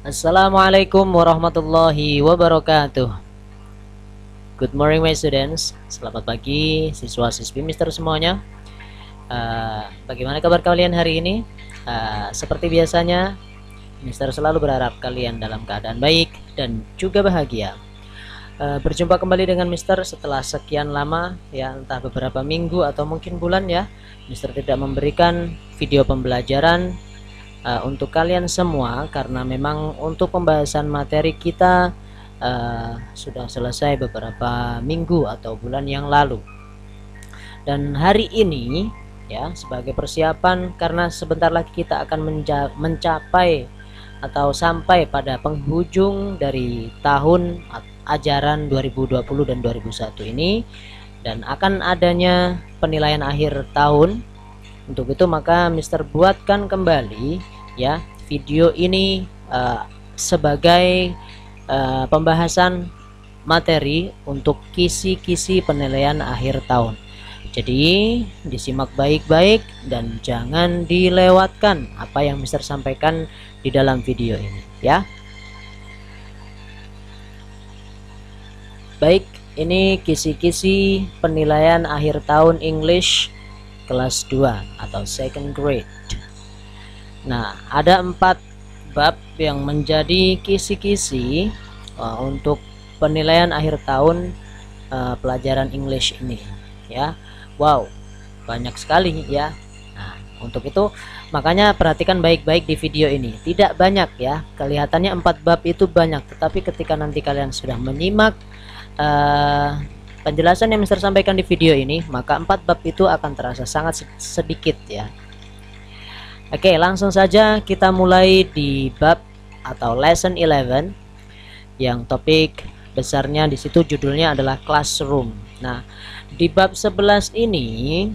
Assalamualaikum warahmatullahi wabarakatuh. Good morning my students. Selamat pagi siswa-siswi Mister semuanya. Bagaimana kabar kalian hari ini? Seperti biasanya, Mister selalu berharap kalian dalam keadaan baik dan juga bahagia. Berjumpa kembali dengan Mister setelah sekian lama, ya entah beberapa minggu atau mungkin bulan ya. Mister tidak memberikan video pembelajaran untuk kalian semua karena memang untuk pembahasan materi kita sudah selesai beberapa minggu atau bulan yang lalu. Dan hari ini ya sebagai persiapan karena sebentar lagi kita akan mencapai atau sampai pada penghujung dari tahun ajaran 2020 dan 2001 ini dan akan adanya penilaian akhir tahun. Untuk itu maka Mister buatkan kembali ya video ini sebagai pembahasan materi untuk kisi-kisi penilaian akhir tahun. Jadi disimak baik-baik dan jangan dilewatkan apa yang Mister sampaikan di dalam video ini ya. Baik, ini kisi-kisi penilaian akhir tahun English kelas 2 atau second grade. Nah, ada 4 bab yang menjadi kisi-kisi untuk penilaian akhir tahun pelajaran English ini ya. Wow, banyak sekali ya. Nah, untuk itu makanya perhatikan baik-baik di video ini. Tidak banyak ya, kelihatannya 4 bab itu banyak, tetapi ketika nanti kalian sudah menyimak penjelasan yang Mister sampaikan di video ini, maka 4 bab itu akan terasa sangat sedikit ya. Oke, langsung saja kita mulai di bab atau lesson 11 yang topik besarnya di situ judulnya adalah classroom. Nah, di bab 11 ini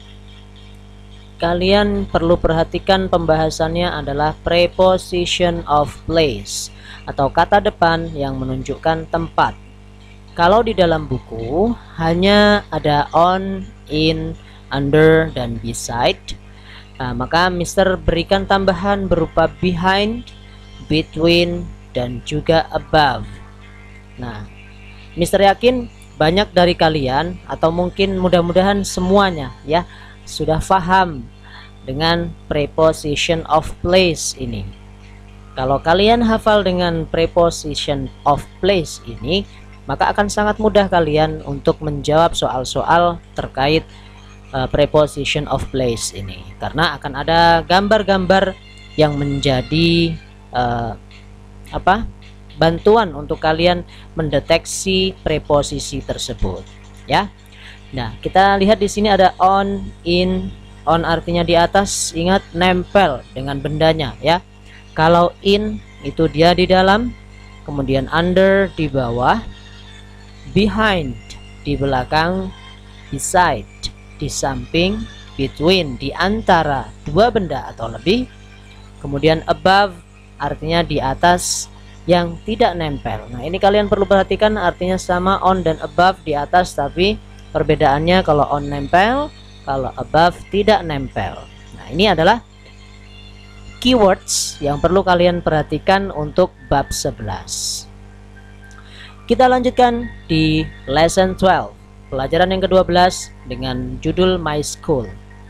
kalian perlu perhatikan pembahasannya adalah preposition of place atau kata depan yang menunjukkan tempat. Kalau di dalam buku hanya ada on, in, under, dan beside, maka Mister berikan tambahan berupa behind, between, dan juga above. Nah, Mister yakin banyak dari kalian atau mungkin mudah-mudahan semuanya ya sudah paham dengan preposition of place ini. Kalau kalian hafal dengan preposition of place ini, maka akan sangat mudah kalian untuk menjawab soal-soal terkait preposition of place ini, karena akan ada gambar-gambar yang menjadi bantuan untuk kalian mendeteksi preposisi tersebut ya. Nah, kita lihat di sini ada on, in. On artinya di atas, ingat nempel dengan bendanya ya. Kalau in itu dia di dalam, kemudian under di bawah, behind di belakang, beside di samping, between di antara dua benda atau lebih, kemudian above artinya di atas yang tidak nempel. Nah, ini kalian perlu perhatikan, artinya sama on dan above di atas, tapi perbedaannya kalau on nempel, kalau above tidak nempel. Nah, ini adalah keywords yang perlu kalian perhatikan untuk bab 11. Kita lanjutkan di lesson 12, pelajaran yang ke-12 dengan judul My School.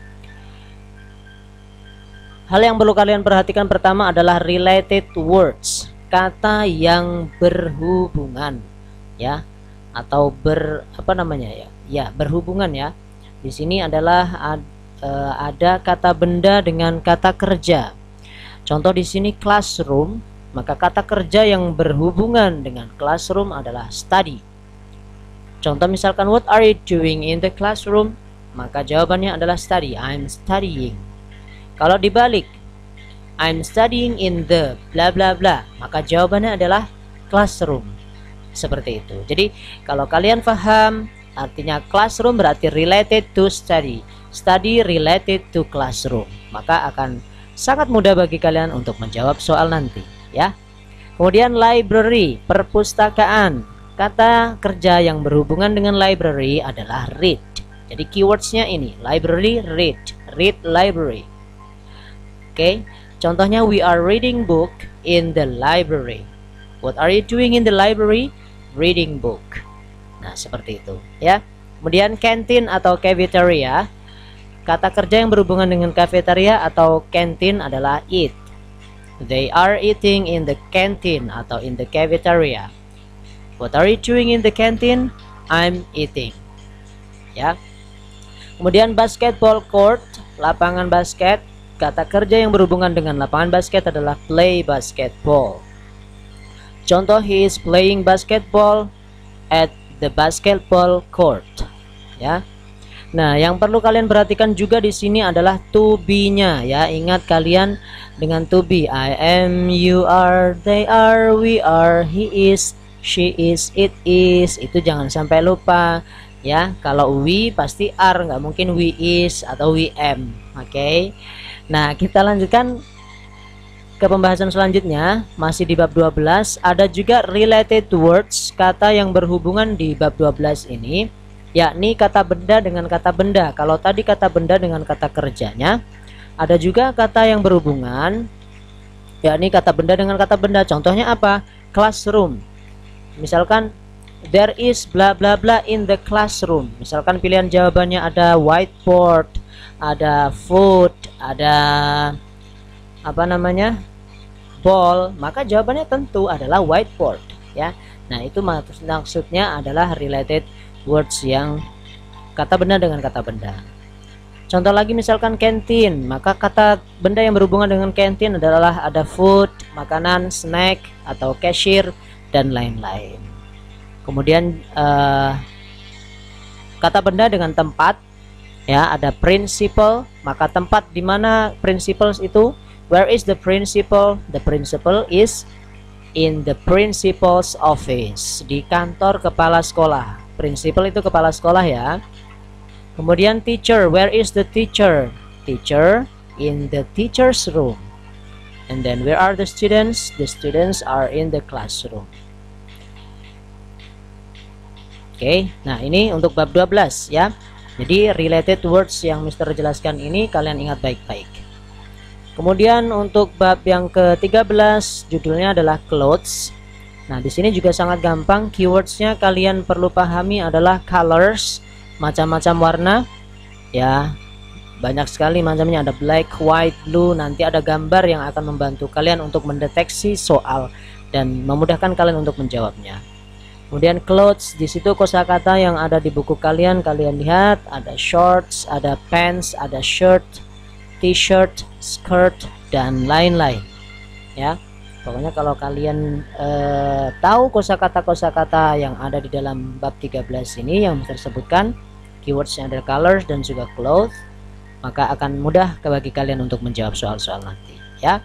Hal yang perlu kalian perhatikan pertama adalah related words, kata yang berhubungan ya, atau berhubungan ya. Di sini adalah ada kata benda dengan kata kerja. Contoh di sini classroom, maka kata kerja yang berhubungan dengan classroom adalah study. Contoh misalkan what are you doing in the classroom, maka jawabannya adalah study, I'm studying. Kalau dibalik, I'm studying in the bla bla bla, maka jawabannya adalah classroom. Seperti itu. Jadi kalau kalian paham artinya classroom berarti related to study, study related to classroom, maka akan sangat mudah bagi kalian untuk menjawab soal nanti ya. Kemudian library, perpustakaan. Kata kerja yang berhubungan dengan library adalah read. Jadi keywordsnya ini library, read library. Oke, contohnya we are reading book in the library. What are you doing in the library? Reading book. Nah, seperti itu ya. Kemudian canteen atau cafeteria. Kata kerja yang berhubungan dengan cafeteria atau canteen adalah eat. They are eating in the canteen atau in the cafeteria. What are you doing in the canteen? I'm eating. Ya. Kemudian basketball court, lapangan basket. Kata kerja yang berhubungan dengan lapangan basket adalah play basketball. Contoh, he is playing basketball at the basketball court. Ya. Nah, yang perlu kalian perhatikan juga di sini adalah to be-nya ya. Ingat kalian dengan to be. I am, you are, they are, we are, he is, she is, it is. Itu jangan sampai lupa ya. Kalau we pasti are, nggak mungkin we is atau we am. Oke. Nah, kita lanjutkan ke pembahasan selanjutnya, masih di bab 12. Ada juga related words, kata yang berhubungan di bab 12 ini, yakni kata benda dengan kata benda. Kalau tadi kata benda dengan kata kerjanya, ada juga kata yang berhubungan, yakni kata benda dengan kata benda. Contohnya apa? Classroom. Misalkan there is bla bla bla in the classroom. Misalkan pilihan jawabannya ada whiteboard, ada food, ada apa namanya, ball, maka jawabannya tentu adalah whiteboard ya. Nah, itu maksudnya adalah related words yang kata benda dengan kata benda. Contoh lagi misalkan canteen, maka kata benda yang berhubungan dengan canteen adalah ada food, makanan, snack atau cashier dan lain-lain. Kemudian kata benda dengan tempat ya, ada principal, maka tempat di mana principals itu. Where is the principal? The principal is in the principal's office, di kantor kepala sekolah. Principal itu kepala sekolah ya. Kemudian teacher, where is the teacher? Teacher in the teacher's room. And then where are the students? The students are in the classroom. Oke, nah ini untuk bab 12 ya. Jadi related words yang Mister jelaskan ini kalian ingat baik-baik. Kemudian untuk bab yang ke-13 judulnya adalah clothes. Nah, di sini juga sangat gampang. Keywordsnya kalian perlu pahami adalah colors, macam-macam warna ya. Banyak sekali macamnya, ada black, white, blue. Nanti ada gambar yang akan membantu kalian untuk mendeteksi soal dan memudahkan kalian untuk menjawabnya. Kemudian clothes, di situ kosakata yang ada di buku kalian lihat, ada shorts, ada pants, ada shirt, t-shirt, skirt dan lain-lain ya. Pokoknya kalau kalian tahu kosakata-kosakata yang ada di dalam bab 13 ini yang tersebutkan, keywordsnya ada colors dan juga clothes, maka akan mudah bagi kalian untuk menjawab soal-soal nanti ya.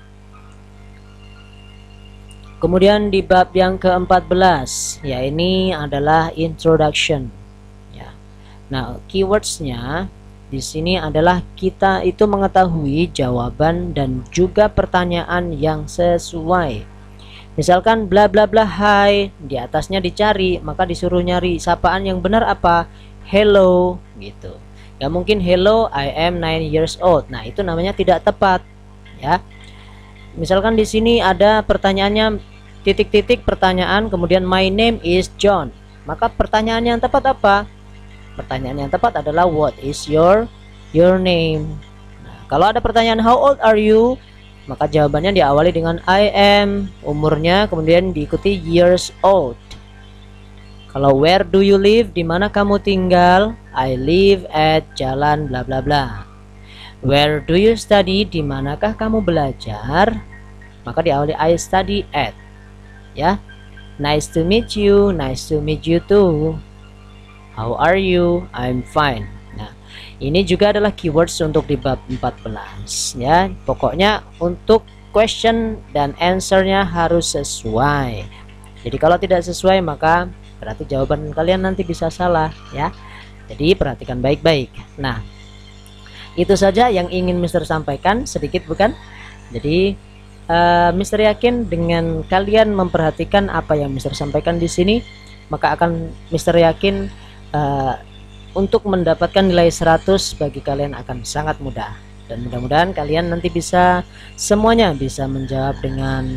Kemudian di bab yang ke-14 ya, ini adalah introduction ya. Nah, keywordsnya di sini adalah kita itu mengetahui jawaban dan juga pertanyaan yang sesuai. Misalkan bla bla bla hai, di atasnya dicari, maka disuruh nyari sapaan yang benar apa? Hello gitu. Gak mungkin hello I am 9 years old. Nah, itu namanya tidak tepat ya. Misalkan di sini ada pertanyaannya titik-titik pertanyaan, kemudian my name is John. Maka pertanyaan yang tepat apa? Pertanyaan yang tepat adalah what is your name. Nah, kalau ada pertanyaan how old are you, maka jawabannya diawali dengan I am, umurnya, kemudian diikuti years old. Kalau where do you live, di mana kamu tinggal, I live at jalan bla bla bla. Where do you study, di manakah kamu belajar, maka diawali I study at ya. Nice to meet you, nice to meet you too. How are you? I'm fine. Nah, ini juga adalah keywords untuk di bab 14 ya. Pokoknya untuk question dan answernya harus sesuai. Jadi kalau tidak sesuai maka berarti jawaban kalian nanti bisa salah ya. Jadi perhatikan baik-baik. Nah, itu saja yang ingin Mister sampaikan, sedikit bukan? Jadi Mister yakin dengan kalian memperhatikan apa yang Mister sampaikan di sini, maka akan Mister yakin untuk mendapatkan nilai 100 bagi kalian akan sangat mudah. Dan mudah-mudahan kalian nanti bisa semuanya bisa menjawab dengan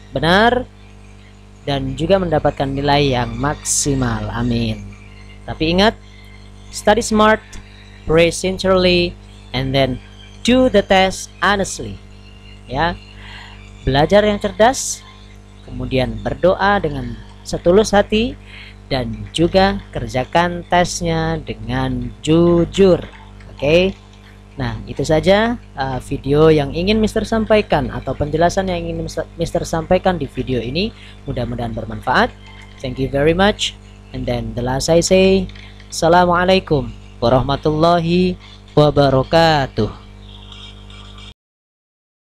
benar dan juga mendapatkan nilai yang maksimal. Amin. Tapi ingat, study smart, pray sincerely, and then do the test honestly. Ya, belajar yang cerdas, kemudian berdoa dengan setulus hati, dan juga kerjakan tesnya dengan jujur. Oke. Nah, itu saja video yang ingin Mister sampaikan atau penjelasan yang ingin Mister sampaikan di video ini. Mudah-mudahan bermanfaat. Thank you very much. And then the last I say, Assalamualaikum warahmatullahi wabarakatuh.